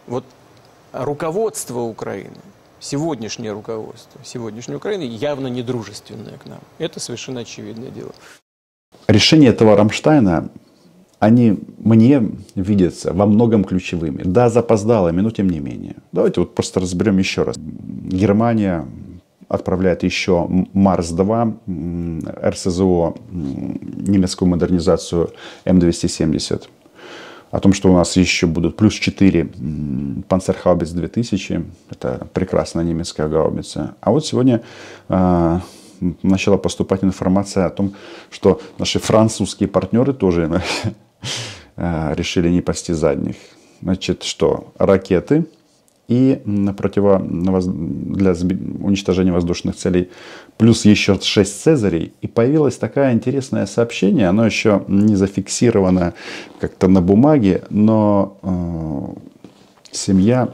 вот руководство Украины, сегодняшнее руководство сегодняшней Украины явно недружественное к нам. Это совершенно очевидное дело. Решения этого Рамштайна, они мне видятся во многом ключевыми. Да, запоздалыми, но тем не менее. Давайте вот просто разберем еще раз. Германия отправляет еще Марс-2, РСЗО, немецкую модернизацию М270. О том, что у нас еще будут плюс 4 Панцерхаубиц 2000. Это прекрасная немецкая гаубица. А вот сегодня начала поступать информация о том, что наши французские партнеры тоже решили не пасти задних. Значит, что ракеты и для уничтожения воздушных целей, плюс еще 6 «Цезарей». И появилось такое интересное сообщение, оно еще не зафиксировано как-то на бумаге, но семья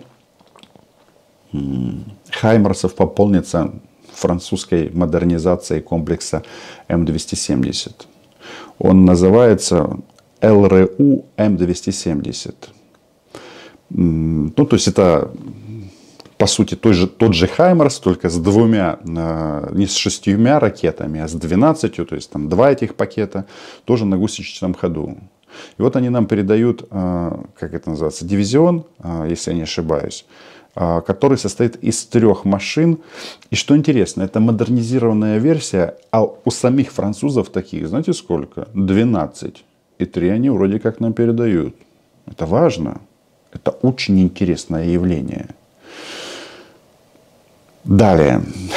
Хаймарсов пополнится французской модернизацией комплекса М270. Он называется ЛРУ М270. Ну, то есть это, по сути, тот же Хаймарс, только с двумя, не с 6 ракетами, а с 12, то есть там 2 этих пакета, тоже на гусеничном ходу. И вот они нам передают, как это называется, дивизион, если я не ошибаюсь, который состоит из 3 машин. И что интересно, это модернизированная версия, а у самих французов таких, знаете сколько? 12. И 3 они вроде как нам передают. Это важно. Это очень интересное явление. Далее.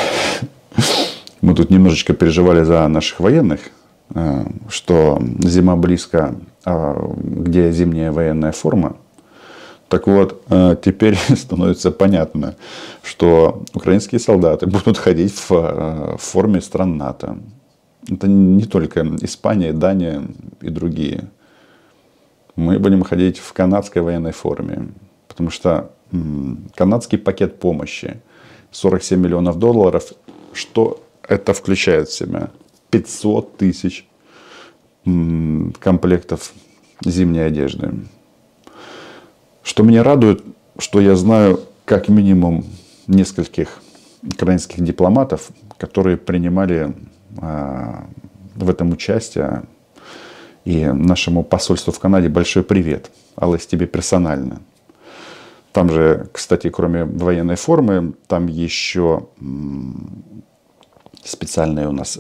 Мы тут немножечко переживали за наших военных, что зима близко, где зимняя военная форма. Так вот, теперь становится понятно, что украинские солдаты будут ходить в форме стран НАТО. Это не только Испания, Дания и другие. Мы будем ходить в канадской военной форме, потому что канадский пакет помощи 47 миллионов долларов, что это включает в себя? 500 тысяч комплектов зимней одежды. Что меня радует, что я знаю как минимум нескольких украинских дипломатов, которые принимали в этом участие. И нашему посольству в Канаде большой привет. Аллась, тебе персонально. Там же, кстати, кроме военной формы, там еще специальные у нас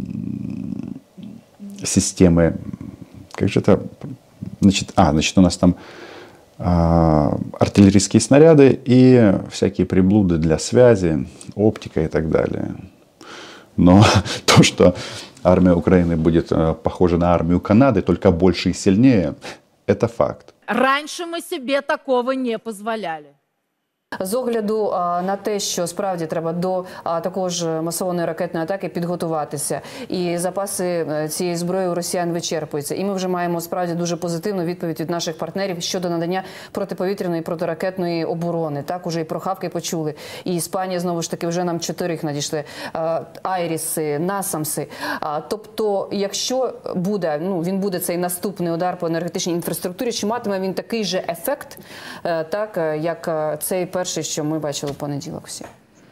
системы. Как же это? Значит, у нас там артиллерийские снаряды и всякие приблуды для связи, оптика и так далее. Но то, что армия Украины будет похожа на армию Канады, только больше и сильнее, это факт. Раньше мы себе такого не позволяли. З огляду на те, що справді треба до також масованої ракетної атаки підготуватися, і запаси цієї зброї у росіян вичерпуються. І ми вже маємо справді дуже позитивну відповідь від наших партнерів щодо надання протиповітряної і протиракетної оборони. Так, уже і про Хавки почули. І Іспанія, знову ж таки, вже нам 4 надійшли. Айріси, Насамси. Тобто, якщо буде, він буде цей наступний удар по енергетичній інфраструктурі, чи матиме він такий же ефект, так, як цей перший, що ми бачили в понеділок всі?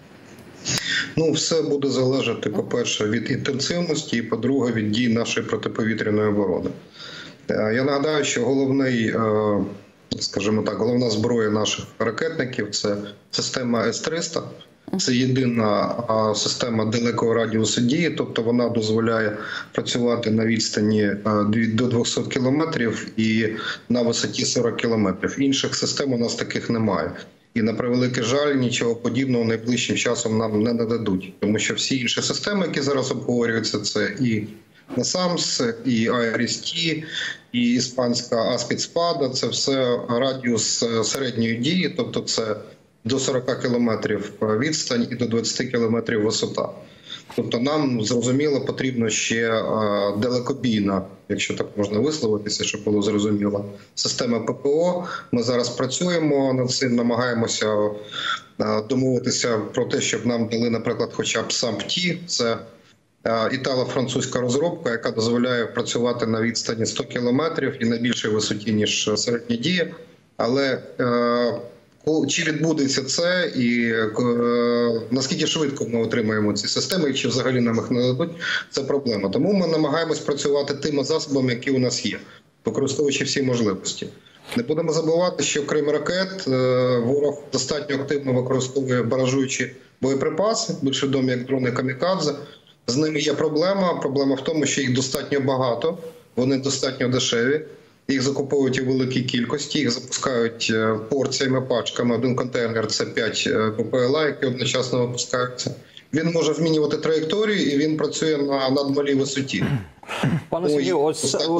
Ну, все буде залежати, по-перше, від інтенсивності і, по-друге, від дій нашої протиповітряної оборони. Я нагадаю, що головний, скажімо так, головна зброя наших ракетників – це система С-300. Це єдина система далекого радіусу дії, тобто вона дозволяє працювати на відстані до 200 кілометрів і на висоті 40 кілометрів. Інших систем у нас таких немає. І, на превеликий жаль, нічого подібного найближчим часом нам не нададуть. Тому що всі інші системи, які зараз обговорюються, це і NASAMS, і IRIS-T, і іспанська ASPID-SPADA, це все радіус середньої дії, тобто це до 40 кілометрів відстань і до 20 кілометрів висота. Тобто нам, зрозуміло, потрібно ще далекобійна, якщо так можна висловитися, щоб було зрозуміло, система ППО. Ми зараз працюємо над цим, намагаємося домовитися про те, щоб нам дали, наприклад, хоча б SAMP-T. Це італо-французька розробка, яка дозволяє працювати на відстані 100 кілометрів і на більшій висоті, ніж середня дія. Але Чи відбудеться це, і наскільки швидко ми отримаємо ці системи, і чи взагалі нам їх нададуть, це проблема. Тому ми намагаємось працювати тими засобами, які у нас є, використовуючи всі можливості. Не будемо забувати, що крім ракет, ворог достатньо активно використовує баражуючі боєприпаси, більш відомі як дрони камікадзе. З ними є проблема. Проблема в тому, що їх достатньо багато, вони достатньо дешеві. Їх закуповують у великій кількості, їх запускають порціями, пачками. Один контейнер – це 5 БПЛА, які одночасно випускаються. Він може змінювати траєкторію, і він працює на надмалій висоті. Пане Сергію,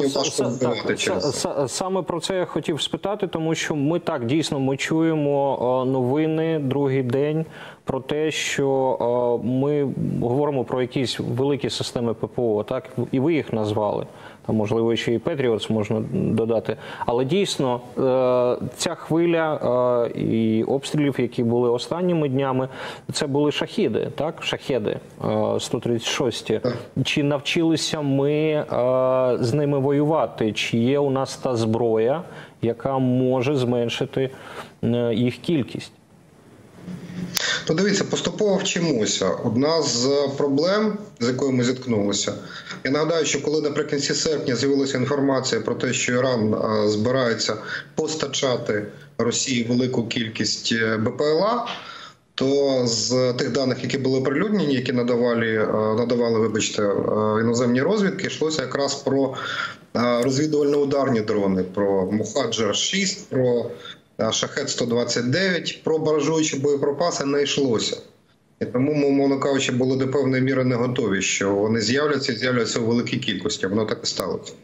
саме про це я хотів спитати, тому що ми так, дійсно, ми чуємо новини другий день про те, що ми говоримо про якісь великі системи ППО, так, і ви їх назвали. Там, можливо, ще і Петріотс можна додати. Але дійсно, ця хвиля і обстрілів, які були останніми днями, це були шахіди, так? Шахеди 136. Чи навчилися ми з ними воювати? Чи є у нас та зброя, яка може зменшити їх кількість? То дивіться, поступово вчимося. Одна з проблем, з якою ми зіткнулися, я нагадаю, що коли наприкінці серпня з'явилася інформація про те, що Іран збирається постачати Росії велику кількість БПЛА, то з тих даних, які були оприлюднені, які надавали, вибачте, іноземні розвідки, йшлося якраз про розвідувально-ударні дрони, про Мухаджер-6, про Шахед-129, про баражуючі боєприпаси не йшлося. І тому ми, мовно кажучи, були до певної міри не готові, що вони з'являться у великій кількості. Воно так і сталося.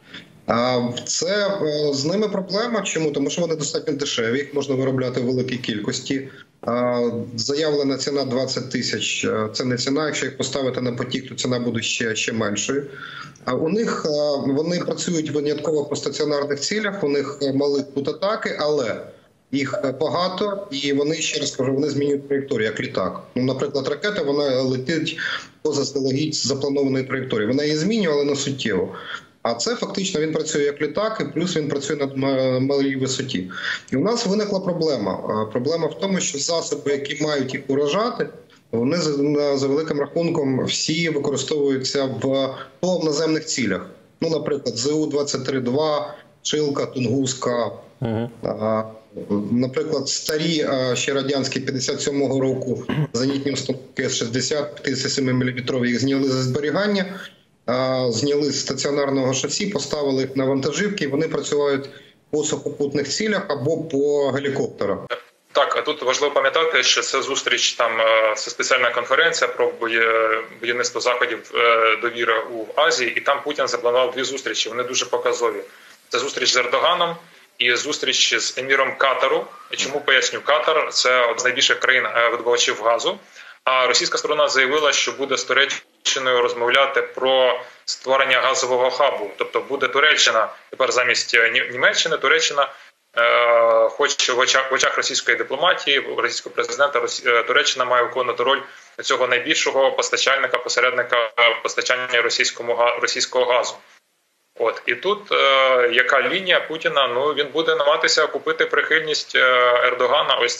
Це з ними проблема. Чому? Тому що вони достатньо дешеві, їх можна виробляти в великій кількості. Заявлена ціна 20 тисяч – це не ціна. Якщо їх поставити на потік, то ціна буде ще меншою. А у них вони працюють винятково по стаціонарних цілях, у них малий кут атаки, але їх багато, і вони, ще раз кажу, вони змінюють траєкторію, як літак. Ну, наприклад, ракета, вона летить поза заздалегідь запланованої траєкторії. Вона її змінює, але не суттєво. А це фактично він працює як літак, і плюс він працює на малій висоті. І у нас виникла проблема. Проблема в тому, що засоби, які мають їх уражати, вони за великим рахунком всі використовуються в наземних цілях. Ну, наприклад, ЗУ-23-2, Чилка, Тунгуска, наприклад, старі ще радянські 57-го року зенітні установки С-60, 57-мм, їх зняли за зберігання, зняли з стаціонарного шасі, поставили їх на вантажівки, і вони працюють по сухопутних цілях або по гелікоптерах. Так, а тут важливо пам'ятати, що це зустріч, це спеціальна конференція про будівництво заходів довіри у Азії, і там Путін запланував 2 зустрічі, вони дуже показові. Це зустріч з Ердоганом і зустріч з еміром Катару. І чому поясню? Катар – це одна з найбільших країн-видобувачів газу, а російська сторона заявила, що буде з Туреччиною розмовляти про створення газового хабу. Тобто буде Туреччина, тепер замість Німеччини, Туреччина хоч в очах російської дипломатії, російського президента, Туреччина має виконувати роль цього найбільшого постачальника, посередника постачання російського газу. От. І тут яка лінія Путіна? Ну, він буде намагатися купити прихильність Ердогана ось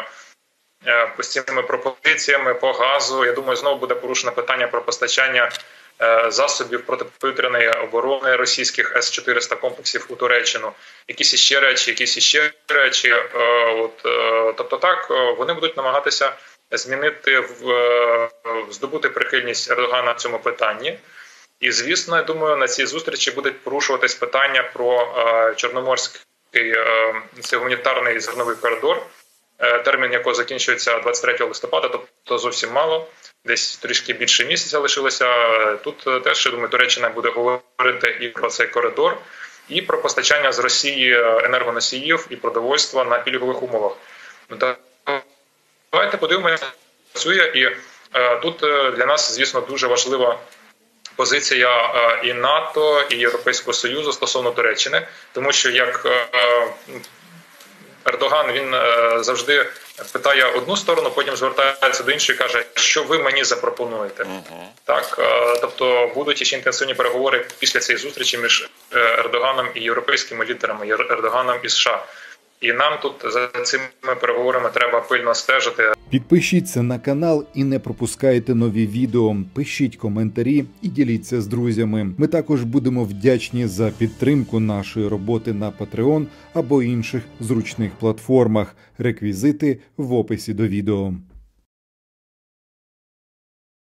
цими пропозиціями по газу. Я думаю, знову буде порушено питання про постачання засобів протиповітряної оборони російських С-400 комплексів у Туреччину. Якісь іще речі. Тобто так, вони будуть намагатися здобути прихильність Ердогана в цьому питанні. І, звісно, я думаю, на цій зустрічі будуть порушуватись питання про Чорноморський цей гуманітарний зерновий коридор, термін якого закінчується 23 листопада, тобто зовсім мало. Десь трішки більше місяця лишилося. Тут теж, я думаю, Туреччина буде говорити і про цей коридор, і про постачання з Росії енергоносіїв і продовольства на пільгових умовах. Давайте подивимося, як працює. І тут для нас, звісно, дуже важлива позиція і НАТО, і Європейського Союзу стосовно Туреччини, тому що як Ердоган, він завжди питає одну сторону, потім звертається до іншої і каже, що ви мені запропонуєте. Так, тобто будуть ще інтенсивні переговори після цієї зустрічі між Ердоганом і європейськими лідерами, Ердоганом і США. І нам тут за цими переговорами треба пильно стежити. Підпишіться на канал і не пропускайте нові відео. Пишіть коментарі і діліться з друзями. Ми також будемо вдячні за підтримку нашої роботи на Patreon або інших зручних платформах. Реквізити в описі до відео.